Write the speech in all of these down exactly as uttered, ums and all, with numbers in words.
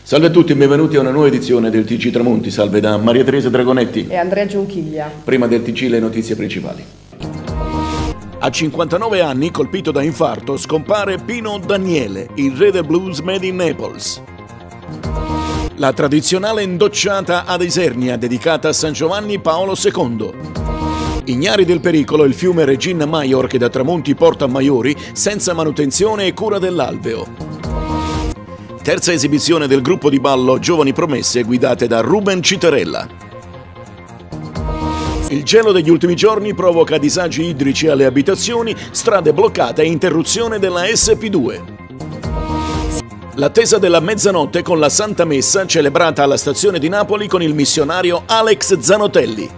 Salve a tutti e benvenuti a una nuova edizione del T G Tramonti. Salve da Maria Teresa Dragonetti e Andrea Giunchiglia. Prima del T G le notizie principali. A cinquantanove anni, colpito da infarto, scompare Pino Daniele, il re del blues made in Naples. La tradizionale indocciata ad Isernia dedicata a San Giovanni Paolo secondo. Ignari del pericolo il fiume Regina Maior che da Tramonti porta a Maiori senza manutenzione e cura dell'alveo. Terza esibizione del gruppo di ballo Giovani Promesse guidate da Ruben Citerella. Il gelo degli ultimi giorni provoca disagi idrici alle abitazioni, strade bloccate e interruzione della S P due. L'attesa della mezzanotte con la Santa Messa celebrata alla stazione di Napoli con il missionario Alex Zanotelli.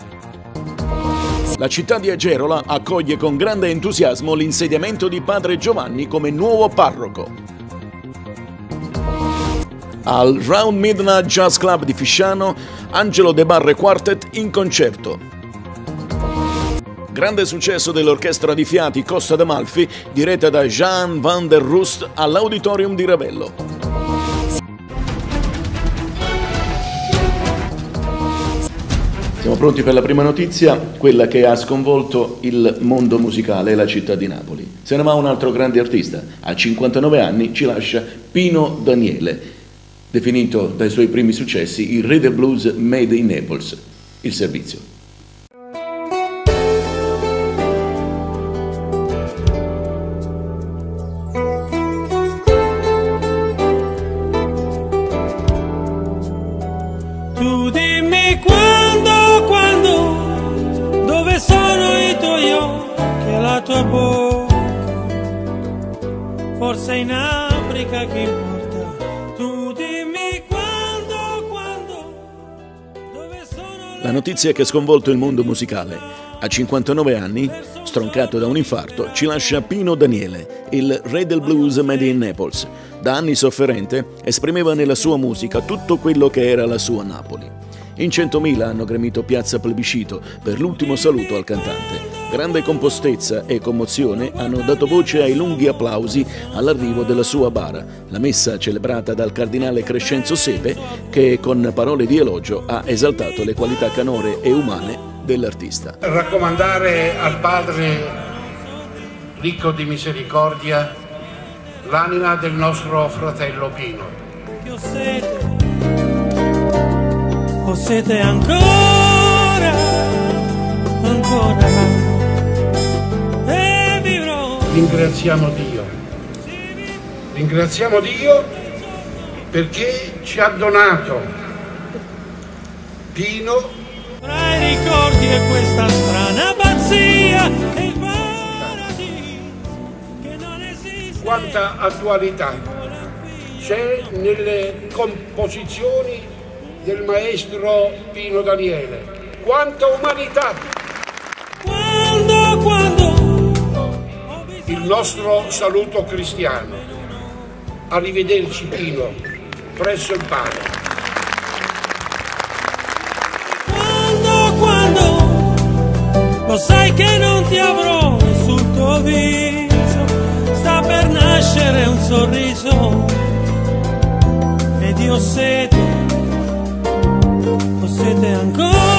La città di Agerola accoglie con grande entusiasmo l'insediamento di padre Giovanni come nuovo parroco. Al Round Midnight Jazz Club di Fisciano, Angelo De Barre Quartet in concerto. Grande successo dell'orchestra di fiati Costa d'Amalfi, diretta da Jean van der Rust all'Auditorium di Ravello. Siamo pronti per la prima notizia, quella che ha sconvolto il mondo musicale e la città di Napoli. Se ne va un altro grande artista. A cinquantanove anni ci lascia Pino Daniele, definito dai suoi primi successi il re del blues made in Naples. Il servizio. Tu dimmi quando, quando, dove sono i tuoi occhi e la tua bocca, forse in Africa che importa. La notizia che ha sconvolto il mondo musicale. A cinquantanove anni, stroncato da un infarto, ci lascia Pino Daniele, il re del blues made in Naples. Da anni sofferente, esprimeva nella sua musica tutto quello che era la sua Napoli. In centomila hanno gremito piazza Plebiscito per l'ultimo saluto al cantante. Grande compostezza e commozione hanno dato voce ai lunghi applausi all'arrivo della sua bara, la messa celebrata dal cardinale Crescenzo Sepe, che con parole di elogio ha esaltato le qualità canore e umane dell'artista. Raccomandare al Padre ricco di misericordia l'anima del nostro fratello Pino. Ho sete, ho sete ancora, ancora. Ringraziamo Dio, ringraziamo Dio perché ci ha donato Pino. Tra i ricordi e questa strana pazzia e il paradiso che non esiste. Quanta attualità c'è nelle composizioni del maestro Pino Daniele, quanta umanità. Quando, quando il nostro saluto cristiano. Arrivederci Pino, presso il Padre. Quando, quando, lo sai che non ti avrò sul tuo viso, sta per nascere un sorriso, ed io ho sete, ho sete ancora.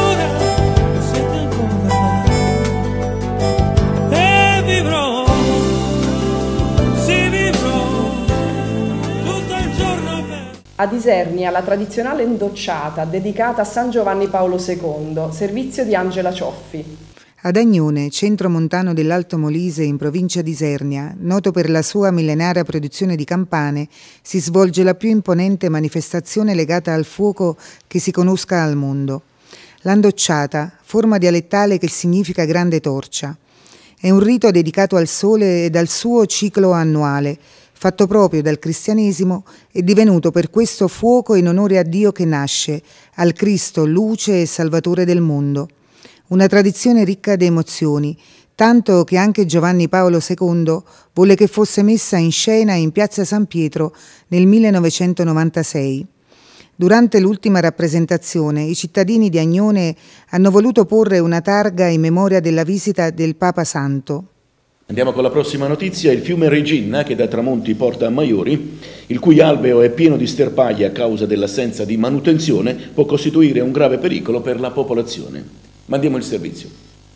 Ad Isernia la tradizionale indocciata dedicata a San Giovanni Paolo secondo, servizio di Angela Cioffi. Ad Agnone, centro montano dell'Alto Molise in provincia di Isernia, noto per la sua millenaria produzione di campane, si svolge la più imponente manifestazione legata al fuoco che si conosca al mondo. L'andocciata, forma dialettale che significa grande torcia. È un rito dedicato al sole ed al suo ciclo annuale, fatto proprio dal cristianesimo e divenuto per questo fuoco in onore a Dio che nasce, al Cristo, luce e salvatore del mondo. Una tradizione ricca di emozioni, tanto che anche Giovanni Paolo secondo volle che fosse messa in scena in piazza San Pietro nel millenovecentonovantasei. Durante l'ultima rappresentazione, i cittadini di Agnone hanno voluto porre una targa in memoria della visita del Papa Santo. Andiamo con la prossima notizia. Il fiume Regina, che da Tramonti porta a Maiori, il cui alveo è pieno di sterpaglie a causa dell'assenza di manutenzione, può costituire un grave pericolo per la popolazione. Mandiamo il servizio.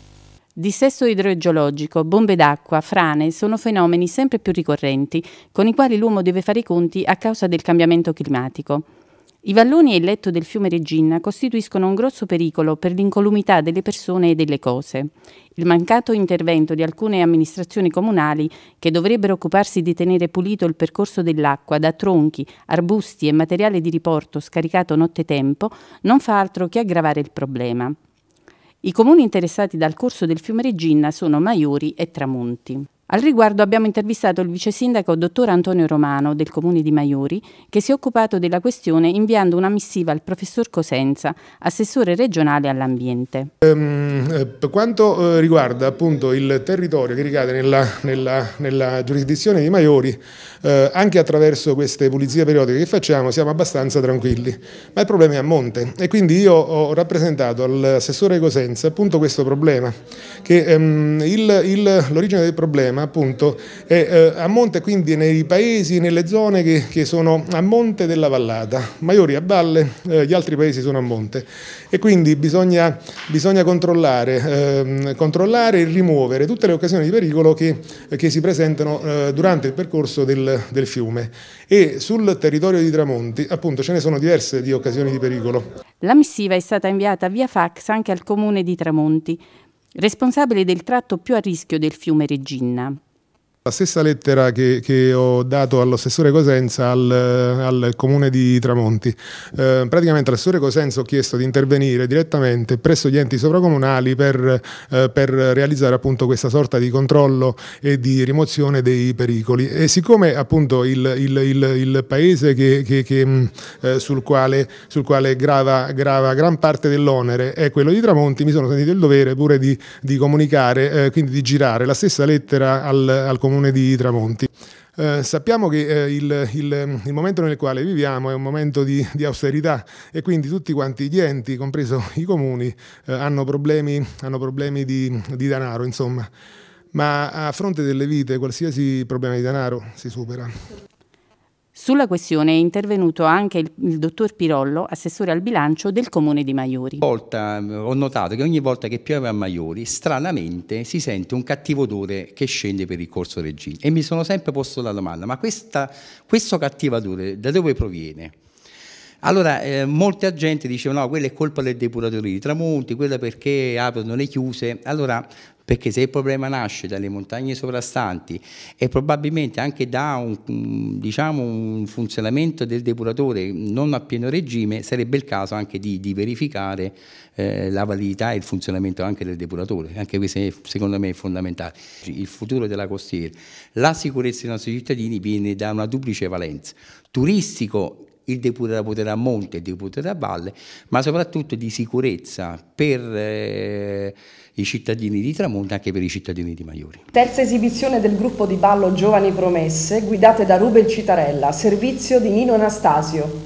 Dissesto idrogeologico, bombe d'acqua, frane sono fenomeni sempre più ricorrenti, con i quali l'uomo deve fare i conti a causa del cambiamento climatico. I valloni e il letto del fiume Regina costituiscono un grosso pericolo per l'incolumità delle persone e delle cose. Il mancato intervento di alcune amministrazioni comunali, che dovrebbero occuparsi di tenere pulito il percorso dell'acqua da tronchi, arbusti e materiale di riporto scaricato nottetempo, non fa altro che aggravare il problema. I comuni interessati dal corso del fiume Regina sono Maiori e Tramonti. Al riguardo abbiamo intervistato il vice sindaco dottor Antonio Romano del comune di Maiori, che si è occupato della questione inviando una missiva al professor Cosenza, assessore regionale all'ambiente. Um, per quanto uh, riguarda appunto il territorio che ricade nella, nella, nella giurisdizione di Maiori, uh, anche attraverso queste pulizie periodiche che facciamo siamo abbastanza tranquilli, ma il problema è a monte e quindi io ho rappresentato all'assessore Cosenza appunto questo problema, che um, l'origine del problema appunto è eh, a monte, quindi nei paesi, nelle zone che, che sono a monte della vallata. Maiori a valle, eh, gli altri paesi sono a monte e quindi bisogna, bisogna controllare, eh, controllare e rimuovere tutte le occasioni di pericolo che, che si presentano eh, durante il percorso del, del fiume, e sul territorio di Tramonti appunto ce ne sono diverse di occasioni di pericolo. La missiva è stata inviata via fax anche al comune di Tramonti, responsabile del tratto più a rischio del fiume Regina. La stessa lettera che, che ho dato all'assessore Cosenza al, al comune di Tramonti. Eh, praticamente all'assessore Cosenza ho chiesto di intervenire direttamente presso gli enti sovracomunali per, eh, per realizzare appunto questa sorta di controllo e di rimozione dei pericoli. E siccome appunto il, il, il, il paese che, che, che, eh, sul, quale, sul quale grava, grava gran parte dell'onere è quello di Tramonti, mi sono sentito il dovere pure di, di comunicare, eh, quindi di girare la stessa lettera al, al comune di Tramonti. Eh, sappiamo che eh, il, il, il momento nel quale viviamo è un momento di, di austerità e quindi tutti quanti gli enti, compreso i comuni, eh, hanno problemi, hanno problemi di, di denaro, insomma. Ma a fronte delle vite qualsiasi problema di denaro si supera. Sulla questione è intervenuto anche il, il dottor Pirollo, assessore al bilancio del comune di Maiori. Volta, ho notato che ogni volta che piove a Maiori, stranamente si sente un cattivo odore che scende per il corso Regina. E mi sono sempre posto la domanda, ma questa, questo cattivo odore da dove proviene? Allora, eh, molta gente diceva no, quella è colpa del depuratore di Tramonti, quella perché aprono le chiuse. Allora, perché se il problema nasce dalle montagne sovrastanti e probabilmente anche da un, diciamo, un funzionamento del depuratore non a pieno regime, sarebbe il caso anche di, di verificare eh, la validità e il funzionamento anche del depuratore. Anche questo è, secondo me è fondamentale. Il futuro della costiera, la sicurezza dei nostri cittadini viene da una duplice valenza: turistico, il depuratore a monte e il depuratore a valle, ma soprattutto di sicurezza per eh, i cittadini di Tramonti, anche per i cittadini di Maiori. Terza esibizione del gruppo di ballo Giovani Promesse, guidate da Ruben Citarella, servizio di Nino Anastasio.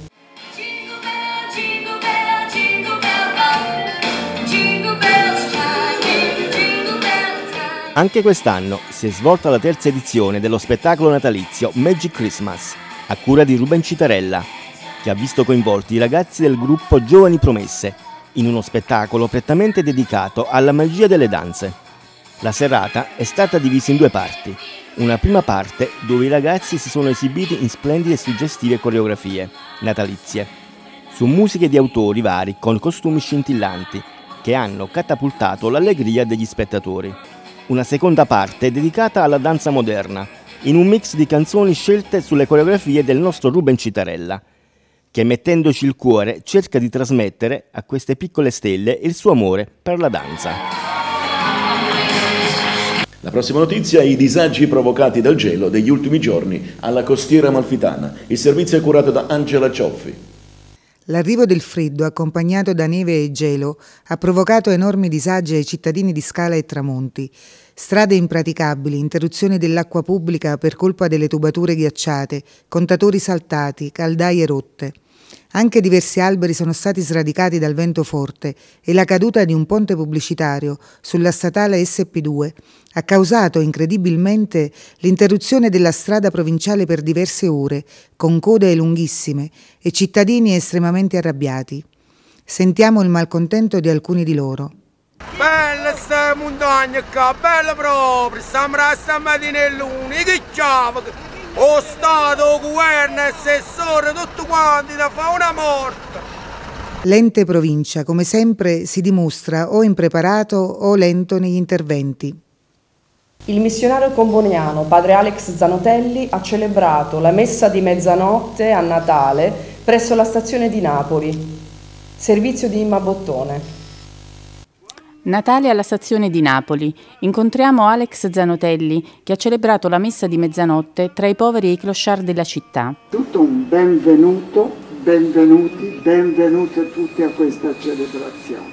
Anche quest'anno si è svolta la terza edizione dello spettacolo natalizio Magic Christmas, a cura di Ruben Citarella, che ha visto coinvolti i ragazzi del gruppo Giovani Promesse in uno spettacolo prettamente dedicato alla magia delle danze. La serata è stata divisa in due parti. Una prima parte dove i ragazzi si sono esibiti in splendide e suggestive coreografie natalizie, su musiche di autori vari con costumi scintillanti che hanno catapultato l'allegria degli spettatori. Una seconda parte dedicata alla danza moderna, in un mix di canzoni scelte sulle coreografie del nostro Ruben Citarella, che mettendoci il cuore cerca di trasmettere a queste piccole stelle il suo amore per la danza. La prossima notizia: i disagi provocati dal gelo degli ultimi giorni alla costiera amalfitana. Il servizio è curato da Angela Cioffi. L'arrivo del freddo, accompagnato da neve e gelo, ha provocato enormi disagi ai cittadini di Scala e Tramonti. Strade impraticabili, interruzione dell'acqua pubblica per colpa delle tubature ghiacciate, contatori saltati, caldaie rotte. Anche diversi alberi sono stati sradicati dal vento forte e la caduta di un ponte pubblicitario sulla statale S P due ha causato incredibilmente l'interruzione della strada provinciale per diverse ore, con code lunghissime e cittadini estremamente arrabbiati. Sentiamo il malcontento di alcuni di loro. Bella sta montagna qua, bella proprio, sembra stamattina e luna, che chiave, o Stato, o governo, assessore, tutti quanti, da fa una morte. L'ente provincia, come sempre, si dimostra o impreparato o lento negli interventi. Il missionario comboniano padre Alex Zanotelli ha celebrato la messa di mezzanotte a Natale presso la stazione di Napoli. Servizio di Imma Bottone. Natale alla stazione di Napoli. Incontriamo Alex Zanotelli, che ha celebrato la messa di mezzanotte tra i poveri e i clochard della città. Tutto un benvenuto, benvenuti, benvenuti a tutti a questa celebrazione.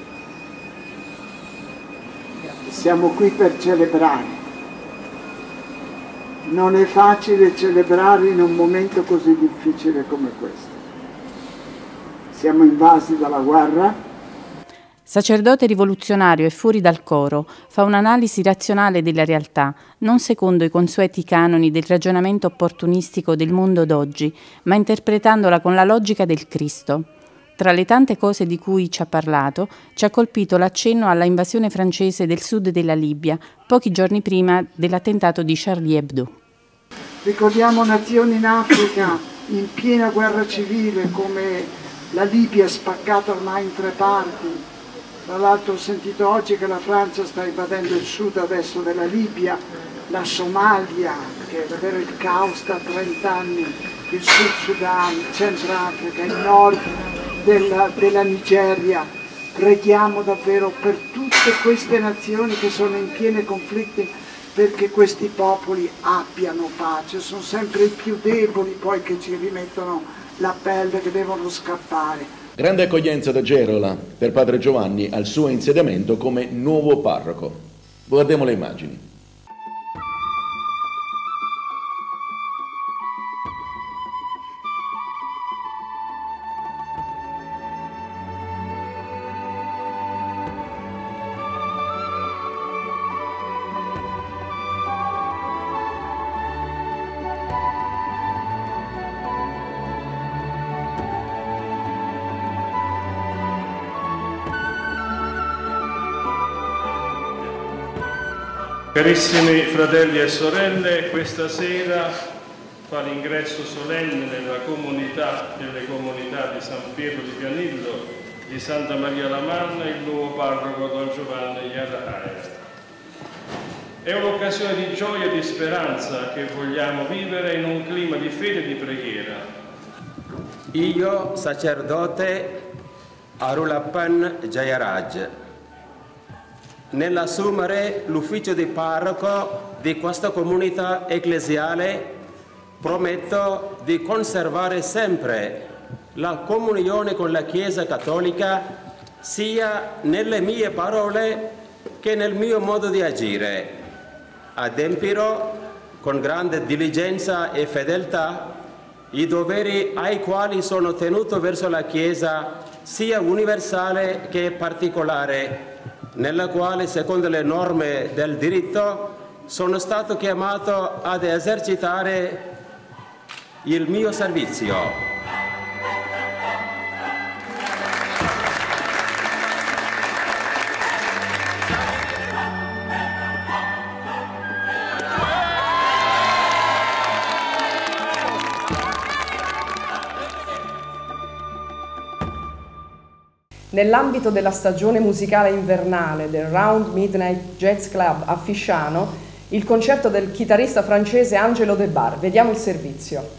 Siamo qui per celebrare. Non è facile celebrare in un momento così difficile come questo. Siamo invasi dalla guerra. Sacerdote rivoluzionario e fuori dal coro, fa un'analisi razionale della realtà, non secondo i consueti canoni del ragionamento opportunistico del mondo d'oggi, ma interpretandola con la logica del Cristo. Tra le tante cose di cui ci ha parlato, ci ha colpito l'accenno alla invasione francese del sud della Libia, pochi giorni prima dell'attentato di Charlie Hebdo. Ricordiamo nazioni in Africa in piena guerra civile come la Libia spaccata ormai in tre parti. Tra l'altro ho sentito oggi che la Francia sta invadendo il sud adesso della Libia, la Somalia, che è davvero il caos da trent'anni, il Sud Sudan, il Centro Africa, il nord della, della Nigeria. Preghiamo davvero per tutte queste nazioni che sono in pieni conflitti, perché questi popoli abbiano pace. Sono sempre i più deboli poi che ci rimettono la pelle, che devono scappare. Grande accoglienza da Gerola per padre Giovanni al suo insediamento come nuovo parroco. Guardiamo le immagini. Carissimi fratelli e sorelle, questa sera fa l'ingresso solenne nella comunità delle comunità di San Pietro di Pianillo, di Santa Maria la Manna, il nuovo parroco Don Giovanni Iadaia. È un'occasione di gioia e di speranza che vogliamo vivere in un clima di fede e di preghiera. Io, sacerdote Arulappan Jayaraj, nell'assumere l'ufficio di parroco di questa comunità ecclesiale, prometto di conservare sempre la comunione con la Chiesa Cattolica, sia nelle mie parole che nel mio modo di agire. Adempirò con grande diligenza e fedeltà i doveri ai quali sono tenuto verso la Chiesa, sia universale che particolare, nella quale, secondo le norme del diritto, sono stato chiamato ad esercitare il mio servizio. Nell'ambito della stagione musicale invernale del Round Midnight Jazz Club a Fisciano, il concerto del chitarrista francese Angelo De Bar. Vediamo il servizio.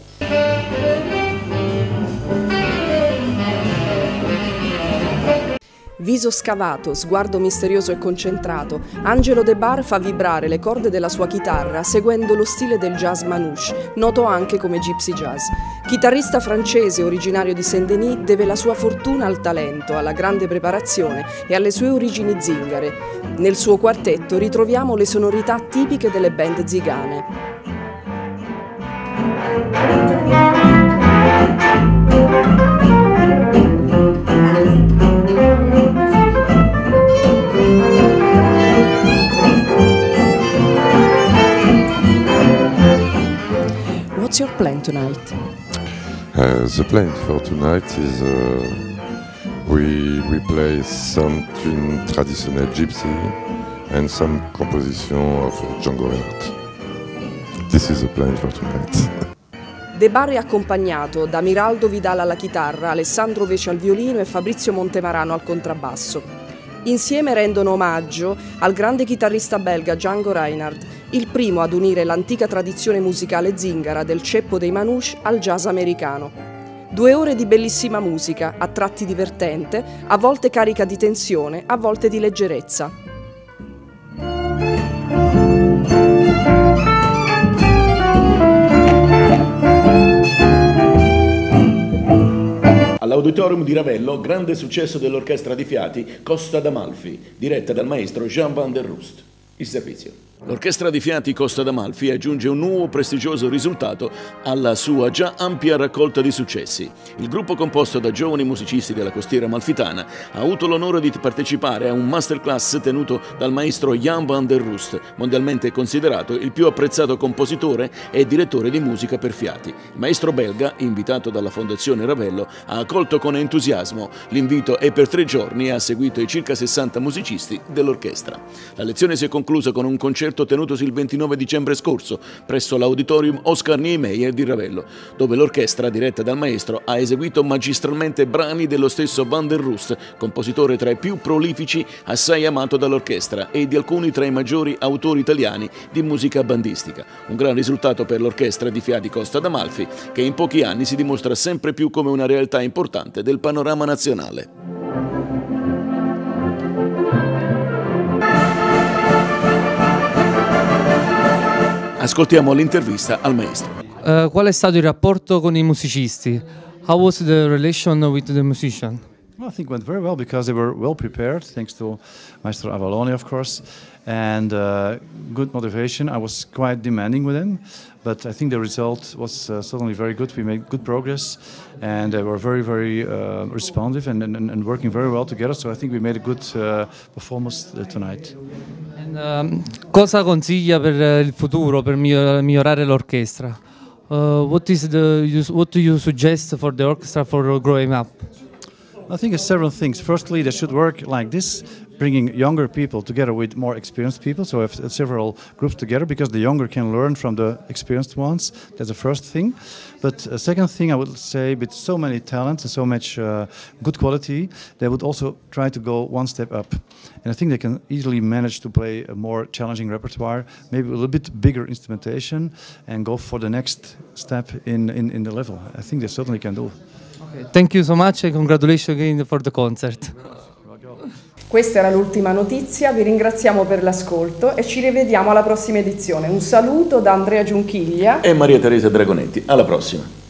Viso scavato, sguardo misterioso e concentrato, Angelo De Bar fa vibrare le corde della sua chitarra seguendo lo stile del jazz manouche, noto anche come gypsy jazz. Chitarrista francese originario di Saint-Denis, deve la sua fortuna al talento, alla grande preparazione e alle sue origini zingare. Nel suo quartetto ritroviamo le sonorità tipiche delle band zigane. tonight? Uh, the plan for tonight is uh, we we play some tune traditional gypsy and some composition of Django Reinhardt. This is the plan for tonight. De Bar è accompagnato da Miraldo Vidal alla chitarra, Alessandro Vece al violino e Fabrizio Montemarano al contrabbasso. Insieme rendono omaggio al grande chitarrista belga Django Reinhardt, il primo ad unire l'antica tradizione musicale zingara del ceppo dei manouche al jazz americano. Due ore di bellissima musica, a tratti divertente, a volte carica di tensione, a volte di leggerezza. All'Auditorium di Ravello, grande successo dell'Orchestra di Fiati Costa d'Amalfi, diretta dal maestro Jean van der Rust. Il servizio. L'Orchestra di Fiati Costa d'Amalfi aggiunge un nuovo prestigioso risultato alla sua già ampia raccolta di successi. Il gruppo, composto da giovani musicisti della costiera amalfitana, ha avuto l'onore di partecipare a un masterclass tenuto dal maestro Jan van der Rust, mondialmente considerato il più apprezzato compositore e direttore di musica per fiati. Il maestro belga, invitato dalla Fondazione Ravello, ha accolto con entusiasmo l'invito e per tre giorni ha seguito i circa sessanta musicisti dell'orchestra. La lezione si è conclusa con un concerto tenutosi il ventinove dicembre scorso presso l'Auditorium Oscar Niemeyer di Ravello, dove l'orchestra, diretta dal maestro, ha eseguito magistralmente brani dello stesso Van der Rust, compositore tra i più prolifici, assai amato dall'orchestra e di alcuni tra i maggiori autori italiani di musica bandistica. Un gran risultato per l'Orchestra di Fiati Costa d'Amalfi, che in pochi anni si dimostra sempre più come una realtà importante del panorama nazionale. Ascoltiamo l'intervista al maestro. Uh, qual è stato il rapporto con i musicisti? How was the relation with the musician? Well, I think it went very well because they were well prepared, thanks to Maestro Avalone, of course, and uh, good motivation. I was quite demanding with them, but I think the result was uh, certainly very good. We made good progress, and they were very, very uh, responsive and, and, and working very well together. So I think we made a good uh, performance uh, tonight. And, um, cosa consiglia per il futuro, per migliorare l'orchestra? Uh, what is the what do you suggest for the orchestra for growing up? I think it's several things. Firstly, they should work like this, bringing younger people together with more experienced people, so have several groups together, because the younger can learn from the experienced ones. That's the first thing. But a second thing I would say, with so many talents and so much uh, good quality, they would also try to go one step up. And I think they can easily manage to play a more challenging repertoire, maybe a little bit bigger instrumentation, and go for the next step in, in, in the level. I think they certainly can do. Okay. Thank you so much and congratulations again for the concert. Questa era l'ultima notizia, vi ringraziamo per l'ascolto e ci rivediamo alla prossima edizione. Un saluto da Andrea Giunchiglia e Maria Teresa Dragonetti. Alla prossima.